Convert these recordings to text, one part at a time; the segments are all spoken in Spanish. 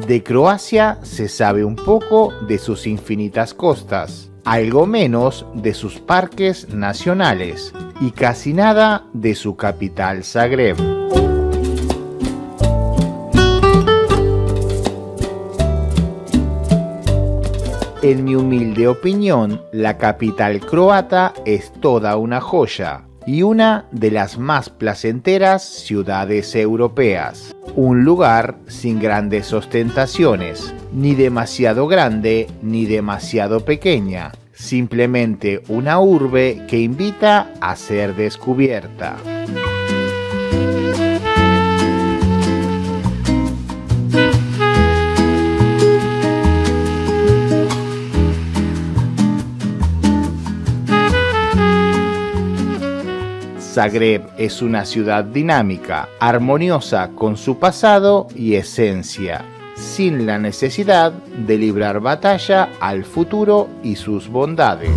De Croacia se sabe un poco de sus infinitas costas, algo menos de sus parques nacionales y casi nada de su capital Zagreb. En mi humilde opinión, la capital croata es toda una joya y una de las más placenteras ciudades europeas. Un lugar sin grandes ostentaciones, ni demasiado grande ni demasiado pequeña, simplemente una urbe que invita a ser descubierta. Zagreb es una ciudad dinámica, armoniosa con su pasado y esencia, sin la necesidad de librar batalla al futuro y sus bondades.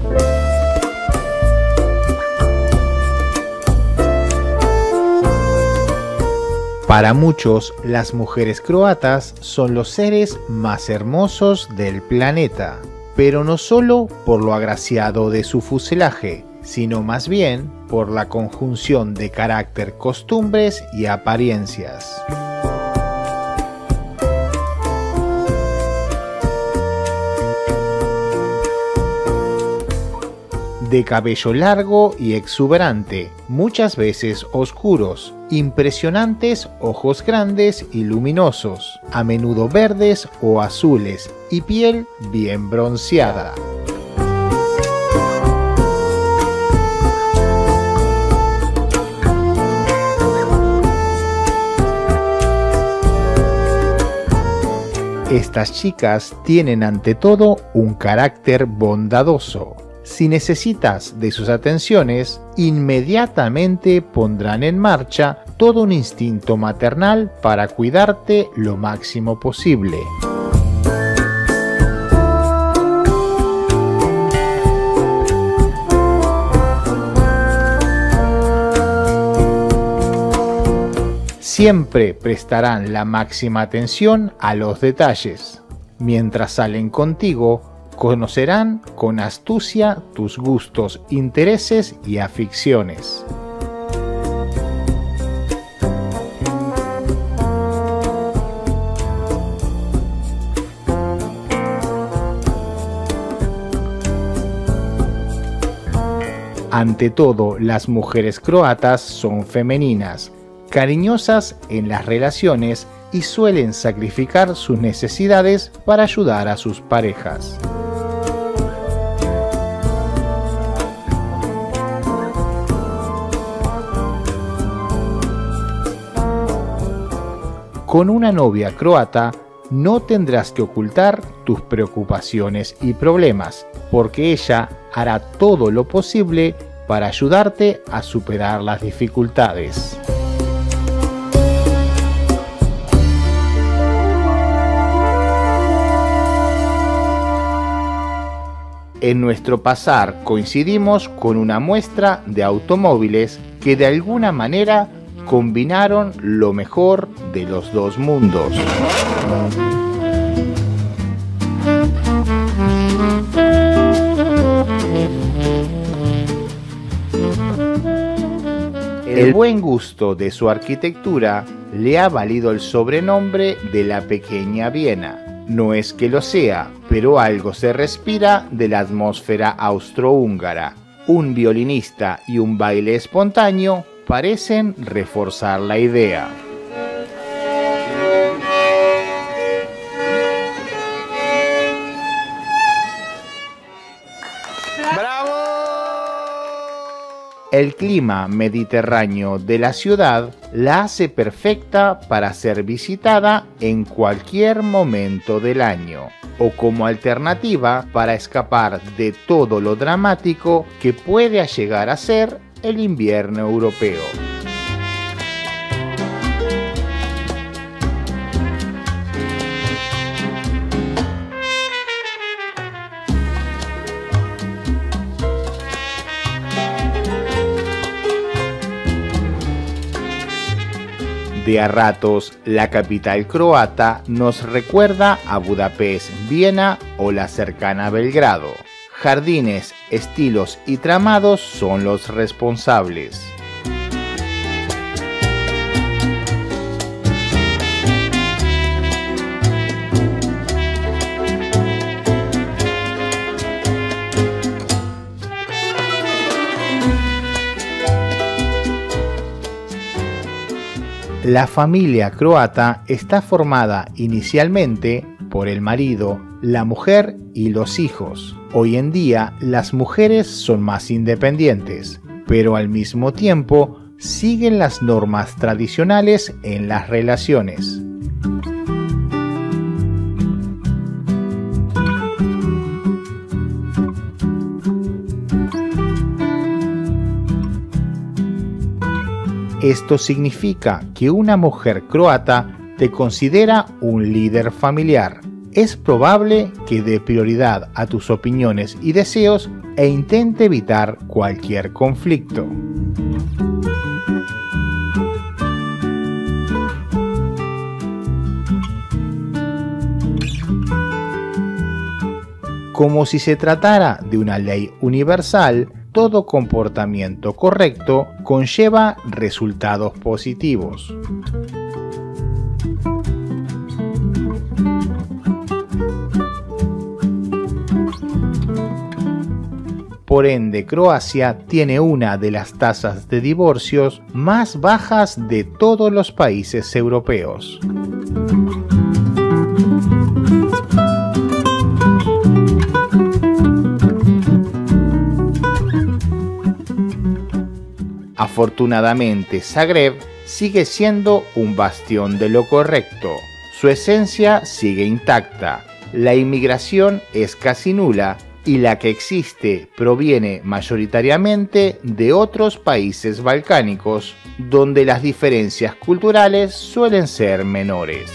Para muchos, las mujeres croatas son los seres más hermosos del planeta, pero no solo por lo agraciado de su fuselaje, sino más bien por la conjunción de carácter, costumbres y apariencias. De cabello largo y exuberante, muchas veces oscuros, impresionantes ojos grandes y luminosos, a menudo verdes o azules, y piel bien bronceada. Estas chicas tienen ante todo un carácter bondadoso. Si necesitas de sus atenciones, inmediatamente pondrán en marcha todo un instinto maternal para cuidarte lo máximo posible. Siempre prestarán la máxima atención a los detalles. Mientras salen contigo, conocerán con astucia tus gustos, intereses y aficiones. Ante todo, las mujeres croatas son femeninas, cariñosas en las relaciones y suelen sacrificar sus necesidades para ayudar a sus parejas. Con una novia croata no tendrás que ocultar tus preocupaciones y problemas, porque ella hará todo lo posible para ayudarte a superar las dificultades. En nuestro pasar coincidimos con una muestra de automóviles que de alguna manera combinaron lo mejor de los dos mundos. El buen gusto de su arquitectura le ha valido el sobrenombre de la Pequeña Viena. No es que lo sea, pero algo se respira de la atmósfera austrohúngara. Un violinista y un baile espontáneo parecen reforzar la idea. ¡Bravo! El clima mediterráneo de la ciudad la hace perfecta para ser visitada en cualquier momento del año, o como alternativa para escapar de todo lo dramático que puede llegar a ser el invierno europeo. De a ratos, la capital croata nos recuerda a Budapest, Viena o la cercana Belgrado. Jardines, estilos y tramados son los responsables. La familia croata está formada inicialmente por el marido, la mujer y los hijos. Hoy en día las mujeres son más independientes, pero al mismo tiempo siguen las normas tradicionales en las relaciones. Esto significa que una mujer croata te considera un líder familiar. Es probable que dé prioridad a tus opiniones y deseos e intente evitar cualquier conflicto. Como si se tratara de una ley universal, todo comportamiento correcto conlleva resultados positivos. Por ende, Croacia tiene una de las tasas de divorcios más bajas de todos los países europeos. Afortunadamente, Zagreb sigue siendo un bastión de lo correcto. Su esencia sigue intacta. La inmigración es casi nula y la que existe proviene mayoritariamente de otros países balcánicos, donde las diferencias culturales suelen ser menores.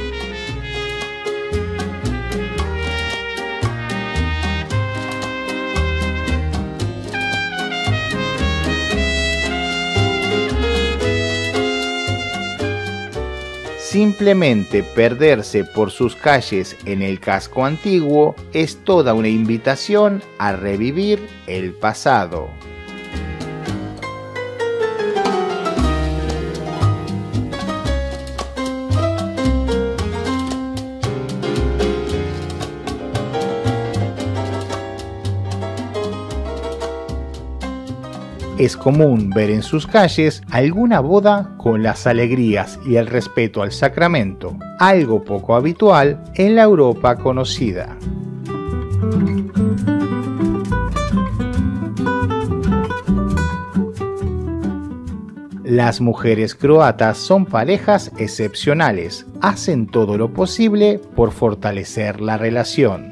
Simplemente perderse por sus calles en el casco antiguo es toda una invitación a revivir el pasado. Es común ver en sus calles alguna boda con las alegrías y el respeto al sacramento, algo poco habitual en la Europa conocida. Las mujeres croatas son parejas excepcionales, hacen todo lo posible por fortalecer la relación.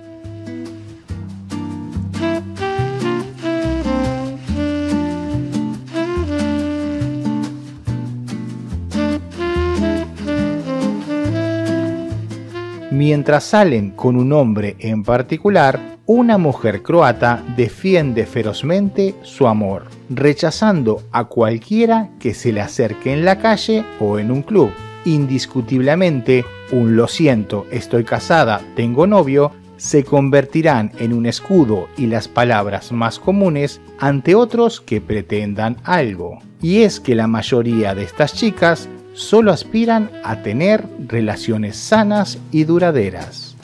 Mientras salen con un hombre en particular, una mujer croata defiende ferozmente su amor, rechazando a cualquiera que se le acerque en la calle o en un club. Indiscutiblemente, un "lo siento, estoy casada, tengo novio" se convertirán en un escudo y las palabras más comunes ante otros que pretendan algo. Y es que la mayoría de estas chicas solo aspiran a tener relaciones sanas y duraderas.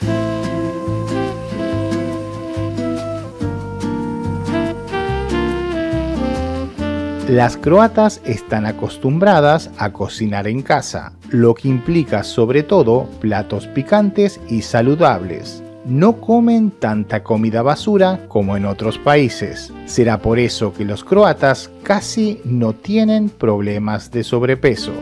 Las croatas están acostumbradas a cocinar en casa, lo que implica sobre todo platos picantes y saludables. No comen tanta comida basura como en otros países. Será por eso que los croatas casi no tienen problemas de sobrepeso.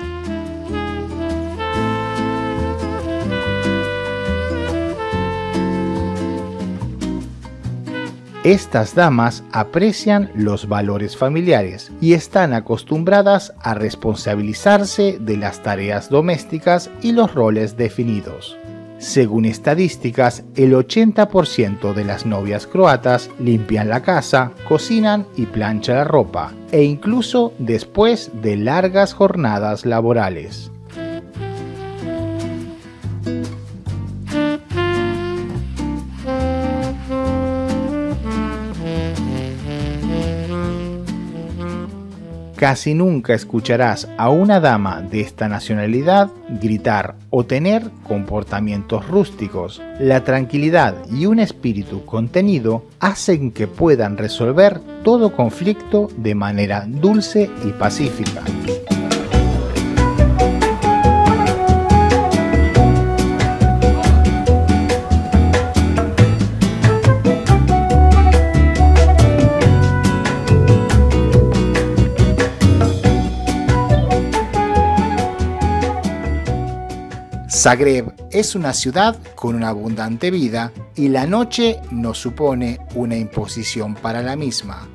Estas damas aprecian los valores familiares y están acostumbradas a responsabilizarse de las tareas domésticas y los roles definidos. Según estadísticas, el 80% de las novias croatas limpian la casa, cocinan y planchan la ropa, e incluso después de largas jornadas laborales. Casi nunca escucharás a una dama de esta nacionalidad gritar o tener comportamientos rústicos. La tranquilidad y un espíritu contenido hacen que puedan resolver todo conflicto de manera dulce y pacífica. Zagreb es una ciudad con una abundante vida y la noche no supone una imposición para la misma.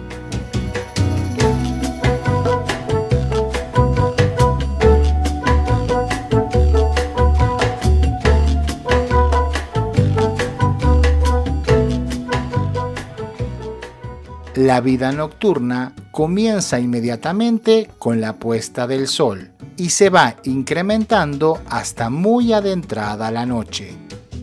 La vida nocturna comienza inmediatamente con la puesta del sol y se va incrementando hasta muy adentrada la noche.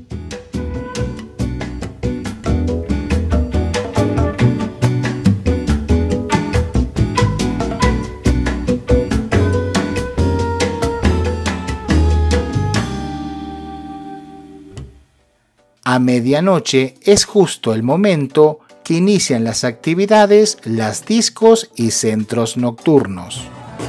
A medianoche es justo el momento que inician las actividades, las discos y centros nocturnos.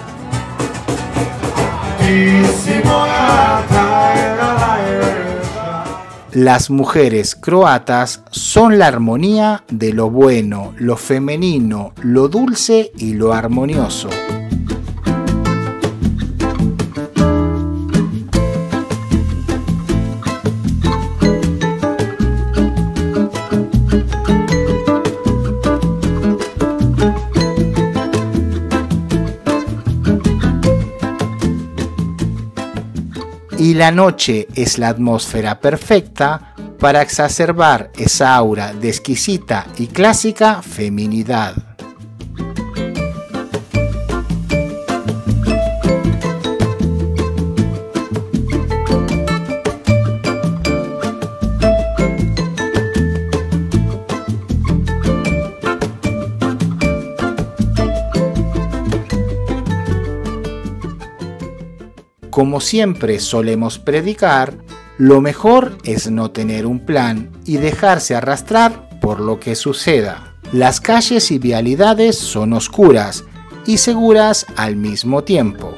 Las mujeres croatas son la armonía de lo bueno, lo femenino, lo dulce y lo armonioso. Y la noche es la atmósfera perfecta para exacerbar esa aura de exquisita y clásica feminidad. Como siempre solemos predicar, lo mejor es no tener un plan y dejarse arrastrar por lo que suceda. Las calles y vialidades son oscuras y seguras al mismo tiempo.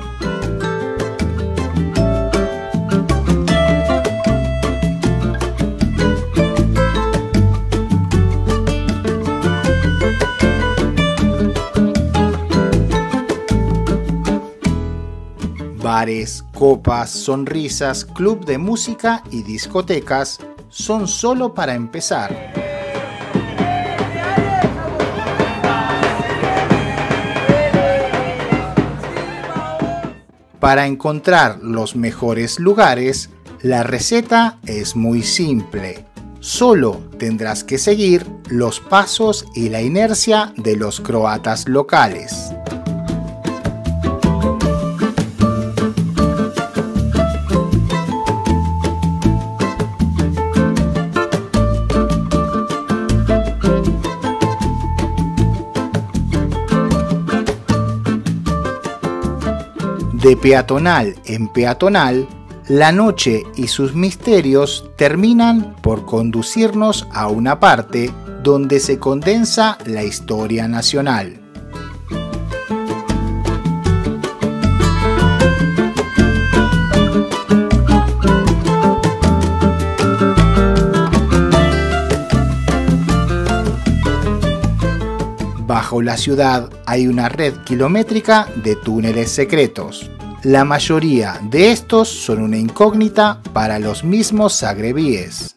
Bares, copas, sonrisas, club de música y discotecas son solo para empezar. Para encontrar los mejores lugares, la receta es muy simple. Solo tendrás que seguir los pasos y la inercia de los croatas locales. De peatonal en peatonal, la noche y sus misterios terminan por conducirnos a una parte donde se condensa la historia nacional. Bajo la ciudad hay una red kilométrica de túneles secretos. La mayoría de estos son una incógnita para los mismos zagrebíes.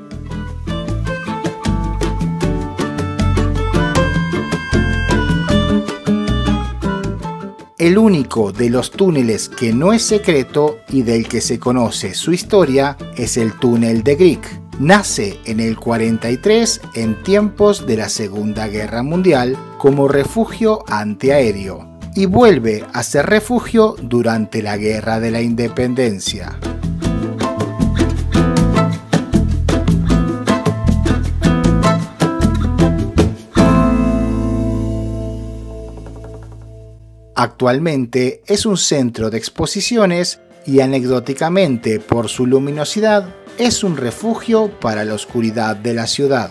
El único de los túneles que no es secreto y del que se conoce su historia es el túnel de Grig. Nace en el 43 en tiempos de la Segunda Guerra Mundial como refugio antiaéreo y vuelve a ser refugio durante la Guerra de la Independencia. Actualmente es un centro de exposiciones y anecdóticamente por su luminosidad es un refugio para la oscuridad de la ciudad.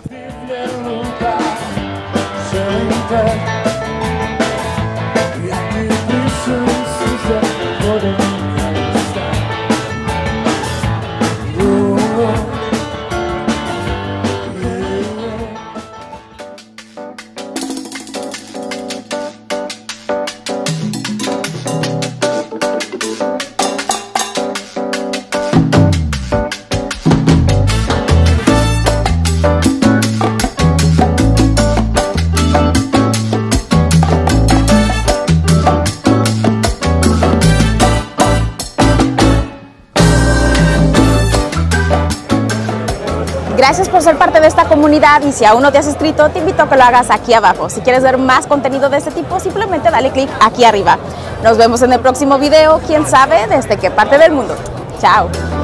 Gracias por ser parte de esta comunidad y si aún no te has inscrito, te invito a que lo hagas aquí abajo. Si quieres ver más contenido de este tipo, simplemente dale clic aquí arriba. Nos vemos en el próximo video, quién sabe desde qué parte del mundo. Chao.